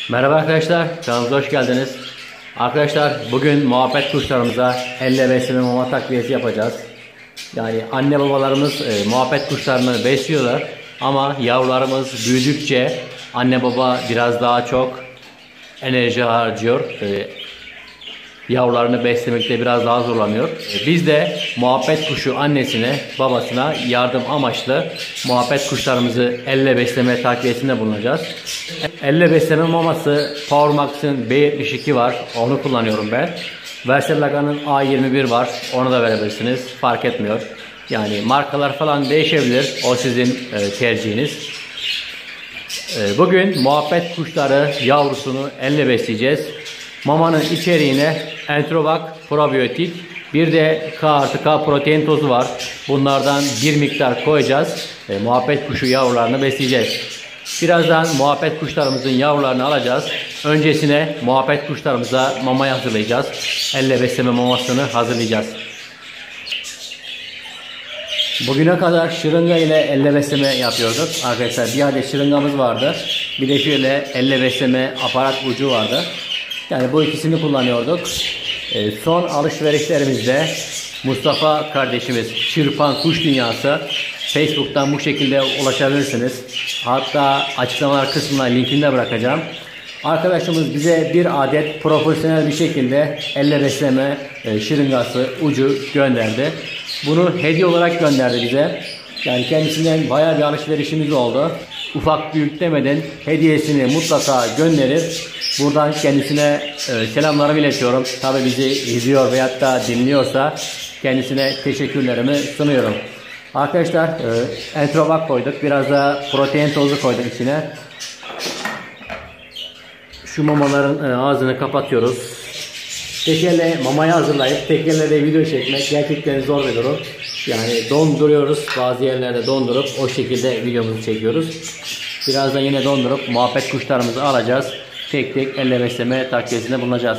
Merhaba arkadaşlar, kanalımıza hoş geldiniz. Arkadaşlar bugün muhabbet kuşlarımıza elle besleme mama takviyesi yapacağız. Yani anne babalarımız muhabbet kuşlarını besliyorlar ama yavrularımız büyüdükçe anne baba biraz daha çok enerji harcıyor. Yavrularını beslemekte biraz daha zorlanıyor. Biz de muhabbet kuşu annesine, babasına yardım amaçlı muhabbet kuşlarımızı elle besleme takviyesinde bulunacağız. Elle besleme maması Powermax'ın B72 var. Onu kullanıyorum ben. Versellaga'nın A21 var. Onu da verebilirsiniz. Fark etmiyor. Yani markalar falan değişebilir. O sizin tercihiniz. Bugün muhabbet kuşları yavrusunu elle besleyeceğiz. Mamanın içeriğine Enterovac probiyotik, bir de K+K protein tozu var. Bunlardan bir miktar koyacağız. Muhabbet kuşu yavrularını besleyeceğiz. Birazdan muhabbet kuşlarımızın yavrularını alacağız. Öncesine muhabbet kuşlarımıza mamayı hazırlayacağız. Elle besleme mamasını hazırlayacağız. Bugüne kadar şırınga ile elle besleme yapıyorduk. Arkadaşlar bir adet şırıngamız vardı. Bir de şöyle elle besleme aparat ucu vardı. Yani bu ikisini kullanıyorduk. Son alışverişlerimizde Mustafa kardeşimiz Çırpan Kuş Dünyası, Facebook'tan bu şekilde ulaşabilirsiniz. Hatta açıklamalar kısmına linkini de bırakacağım. Arkadaşımız bize bir adet profesyonel bir şekilde elle besleme şırıngası ucu gönderdi. Bunu hediye olarak gönderdi bize. Yani kendisinden bayağı bir alışverişimiz oldu. Ufak büyük demeden hediyesini mutlaka gönderir. Buradan kendisine selamlarımı iletiyorum. Tabi bizi izliyor veyahut da dinliyorsa kendisine teşekkürlerimi sunuyorum. Arkadaşlar Enterovac koyduk. Biraz da protein tozu koyduk içine. Şu mamaların ağzını kapatıyoruz. Tekerle mamayı hazırlayıp tekerle de video çekmek gerçekten zor bir durum. Yani donduruyoruz. Bazı yerlerde dondurup o şekilde videomuzu çekiyoruz. Birazdan yine dondurup muhabbet kuşlarımızı alacağız. Tek tek elle besleme takviyesinde bulunacağız.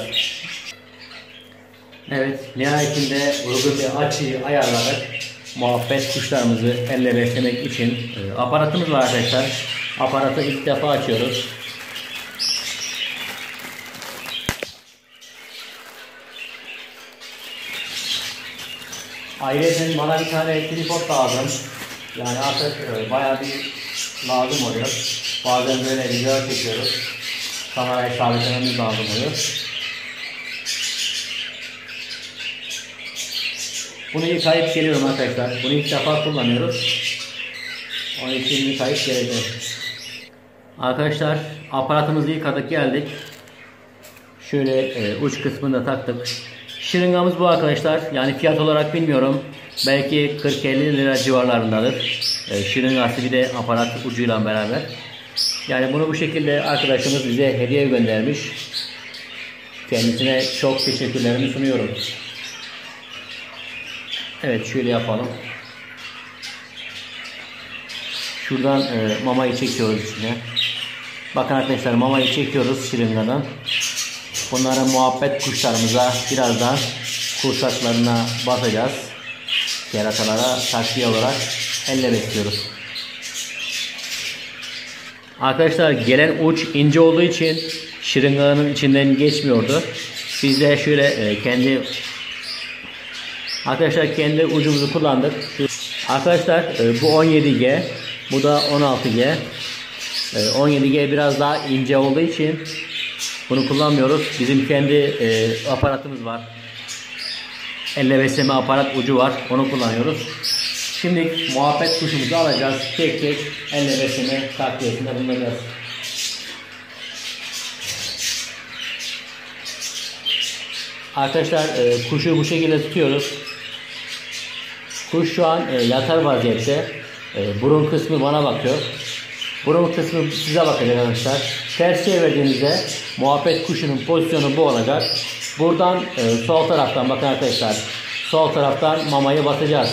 Evet, nihayetinde uygun bir açıyı ayarladık. Muhabbet kuşlarımızı elle beslemek için aparatımız var arkadaşlar. Aparatı ilk defa açıyoruz. Ayrıca bana bir tane tripod lazım. Yani artık bayağı bir lazım oluyor. Bazen böyle video çekiyoruz. Kamerayı sabitlememiz lazım oluyor. Bunu yıkayıp geliyorum arkadaşlar. Bunu ilk defa kullanıyoruz. Onun için yıkayıp geleceğim. Arkadaşlar aparatımızı yıkadık geldik. Şöyle uç kısmını da taktık. Şırıngamız bu arkadaşlar. Yani fiyat olarak bilmiyorum. Belki 40-50 lira civarlarındadır. Şırıngası bir de aparat ucuyla beraber. Yani bunu bu şekilde arkadaşımız bize hediye göndermiş. Kendisine çok teşekkürlerimi sunuyorum. Evet, şöyle yapalım. Şuradan mamayı çekiyoruz içine. Bakın arkadaşlar, mamayı çekiyoruz şırıngadan. Bunları muhabbet kuşlarımıza birazdan kursaklarına basacağız. Keratalara takviye olarak elle besliyoruz. Arkadaşlar gelen uç ince olduğu için şırınganın içinden geçmiyordu. Biz de şöyle kendi ucumuzu kullandık. Arkadaşlar bu 17G, bu da 16G. 17G biraz daha ince olduğu için bunu kullanmıyoruz. Bizim kendi aparatımız var. Elle besleme aparat ucu var. Onu kullanıyoruz. Şimdi muhabbet kuşumuzu alacağız. Tek tek elle besleme takviyesinde bulunacağız. Arkadaşlar kuşu bu şekilde tutuyoruz. Kuş şu an yatar vaziyette. Burun kısmı bana bakıyor. Burun kısmı size bakacak arkadaşlar. Ters çevirdiğinizde muhabbet kuşunun pozisyonu bu olacak. Buradan sol taraftan bakın arkadaşlar. Sol taraftan mamayı basacağız.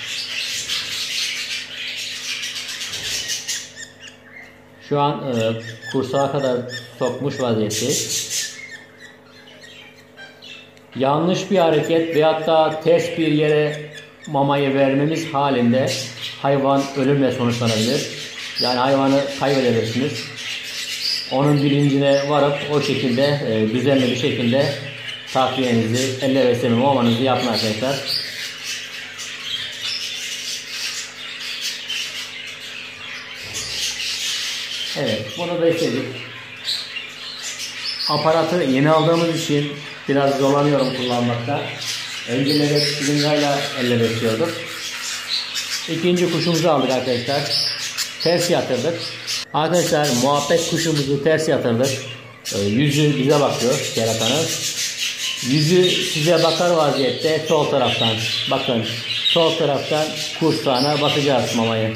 Şu an kursağa kadar sokmuş vaziyetteyiz. Yanlış bir hareket veyahut da ters bir yere mamayı vermemiz halinde hayvan ölümle sonuçlanabilir. Yani hayvanı kaybedebilirsiniz. onun bilincine varıp o şekilde düzenli bir şekilde takviyenizi, elle besleme mamanızı yapın arkadaşlar. Evet, bunu besledik. Aparatı yeni aldığımız için biraz zorlanıyorum kullanmakta. Önceleri şırıngayla elle besliyorduk. İkinci kuşumuzu aldık arkadaşlar. Ters yatırdık. Arkadaşlar muhabbet kuşumuzu ters yatırdık. Yüzü bize bakıyor keratanın. Yüzü size bakar vaziyette sol taraftan. Bakın sol taraftan kursağına basacağız mamayı.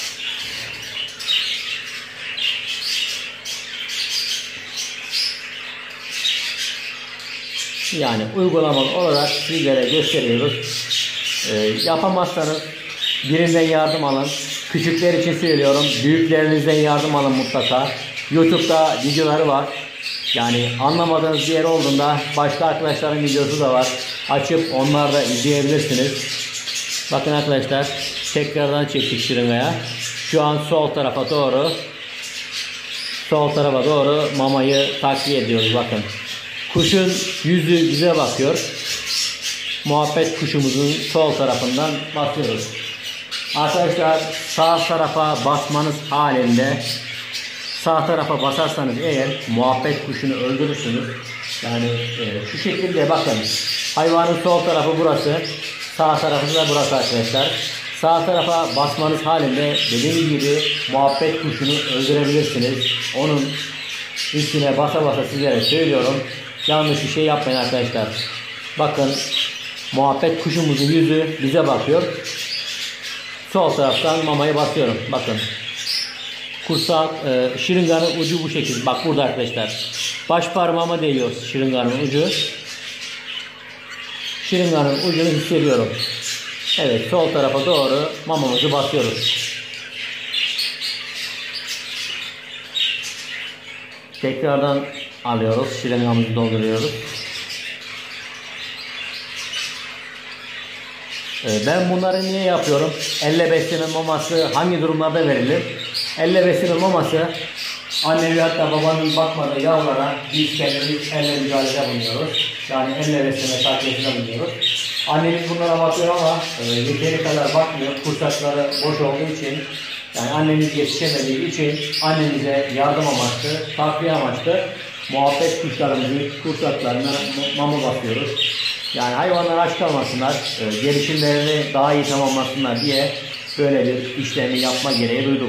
Yani uygulamalı olarak sizlere gösteriyoruz. Yapamazsanız birinden yardım alın. Küçükler için söylüyorum. Büyüklerinizden yardım alın mutlaka. YouTube'da videoları var. Yani anlamadığınız bir yer olduğunda başka arkadaşların videosu da var. Açıp onları da izleyebilirsiniz. Bakın arkadaşlar, tekrardan çektik şırıngaya. Şu an sol tarafa doğru mamayı takviye ediyoruz. Bakın. Kuşun yüzü bize bakıyor. Muhabbet kuşumuzun sol tarafından basıyoruz. Arkadaşlar sağ tarafa basmanız halinde, sağ tarafa basarsanız eğer muhabbet kuşunu öldürürsünüz. Yani şu şekilde bakın. Hayvanın sol tarafı burası. Sağ tarafı da burası arkadaşlar. Sağ tarafa basmanız halinde dediğim gibi muhabbet kuşunu öldürebilirsiniz. Onun üstüne basa basa sizlere söylüyorum. Yanlış bir şey yapmayın arkadaşlar. Bakın muhabbet kuşumuzun yüzü bize bakıyor. Sol taraftan mamayı basıyorum. Bakın. Kursak şırınganın ucu bu şekilde. Bak burada arkadaşlar. Baş parmağıma değiyor şırınganın ucu. Şırınganın ucunu hissediyorum. Evet, sol tarafa doğru mamamızı basıyoruz. Tekrardan alıyoruz. Şırıngamızı dolduruyoruz. Ben bunları niye yapıyorum? Elle besleme maması hangi durumlarda verilir? Elle besleme maması anne ve hatta babanın bakmadığı yavrulara biz kendimiz elle müdahalede bulunuyoruz. Yani elle besleme takviyesinde bulunuyoruz. Annemiz bunlara bakıyor ama yeteri kadar bakmıyor. Kursakları boş olduğu için, yani annemiz yetişemediği için annemize yardım amaçlı, takviye amaçlı muhabbet kuşlarımızı, kursaklarına mama basıyoruz. Yani hayvanlar aç kalmasınlar, gelişimlerini daha iyi tamamlasınlar diye böyle bir işlemi yapma gereği duyduk.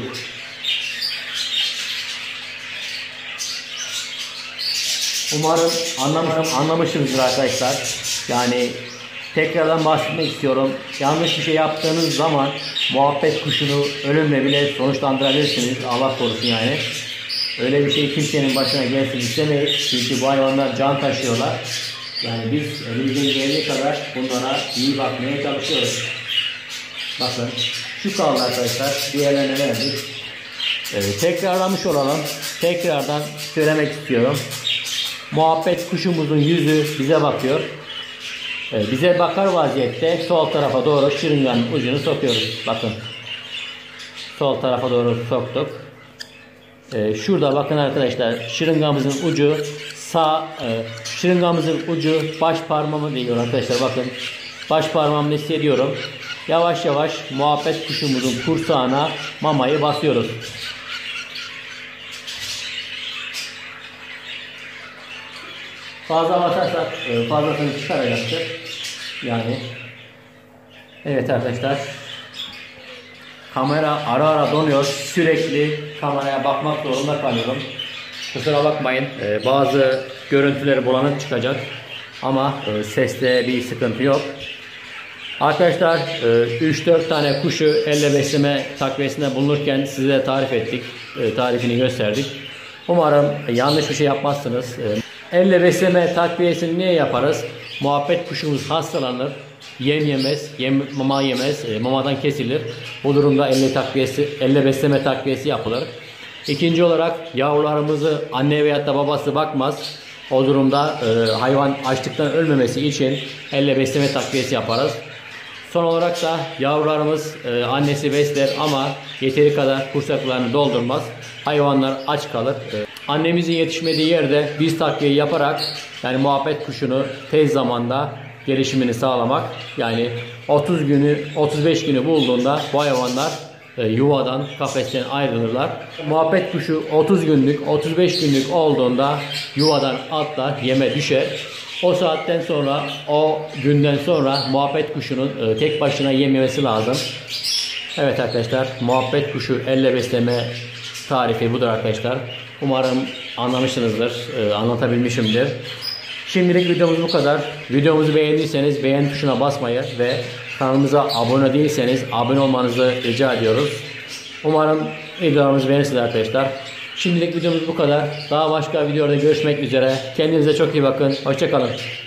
Umarım anlamışsınızdır arkadaşlar. Yani tekrardan bahsetmek istiyorum. Yanlış bir şey yaptığınız zaman muhabbet kuşunu ölümle bile sonuçlandırabilirsiniz. Allah korusun yani. Öyle bir şey kimsenin başına gelsin istemeyiz. Çünkü bu hayvanlar can taşıyorlar. Yani biz elimizden geldiği kadar bunlara iyi bakmaya çalışıyoruz. Bakın şu kaldı arkadaşlar. Diğerlerine verdik. Tekrarlamış olalım. Tekrardan söylemek istiyorum. Muhabbet kuşumuzun yüzü bize bakıyor. Bize bakar vaziyette sol tarafa doğru şırınganın ucunu sokuyoruz. Bakın. Sol tarafa doğru soktuk. Şurada bakın arkadaşlar, şırıngamızın ucu şırıngamızın ucu baş parmağıma değiyor arkadaşlar. Bakın. Baş parmağımda hissediyorum. Yavaş yavaş muhabbet kuşumuzun kursağına mamayı basıyoruz. Fazla basarsak fazlasını çıkaracaktır. Yani evet arkadaşlar, kamera ara ara donuyor. Sürekli kameraya bakmak zorunda kalıyorum. Kusura bakmayın. Bazı görüntüleri bulanık çıkacak. Ama seste bir sıkıntı yok. Arkadaşlar 3-4 tane kuşu elle besleme takviyesinde bulunurken size tarif ettik. Tarifini gösterdik. Umarım yanlış bir şey yapmazsınız. Elle besleme takviyesini niye yaparız? Muhabbet kuşumuz hastalanır. Yem yemez, mama yemez, mamadan kesilir. Bu durumda elle besleme takviyesi yapılır. İkinci olarak yavrularımızı anne veyahut da babası bakmaz. O durumda hayvan açlıktan ölmemesi için elle besleme takviyesi yaparız. Son olarak da yavrularımız annesi besler ama yeteri kadar kursaklarını doldurmaz. Hayvanlar aç kalır. Annemizin yetişmediği yerde biz takviye yaparak yani muhabbet kuşunu tez zamanda gelişimini sağlamak. Yani 30 günü 35 günü bulduğunda bu hayvanlar yuvadan, kafesten ayrılırlar. Muhabbet kuşu 30 günlük 35 günlük olduğunda yuvadan atlar, yeme düşer. O saatten sonra, o günden sonra muhabbet kuşunun tek başına yememesi lazım. Evet arkadaşlar, muhabbet kuşu elle besleme tarifi budur arkadaşlar. Umarım anlamışsınızdır, anlatabilmişimdir. Şimdilik videomuz bu kadar. Videomuzu beğendiyseniz beğen tuşuna basmayı ve kanalımıza abone değilseniz abone olmanızı rica ediyoruz. Umarım videolarımızı beğenirsiniz arkadaşlar. Şimdilik videomuz bu kadar. Daha başka videoda görüşmek üzere. Kendinize çok iyi bakın. Hoşça kalın.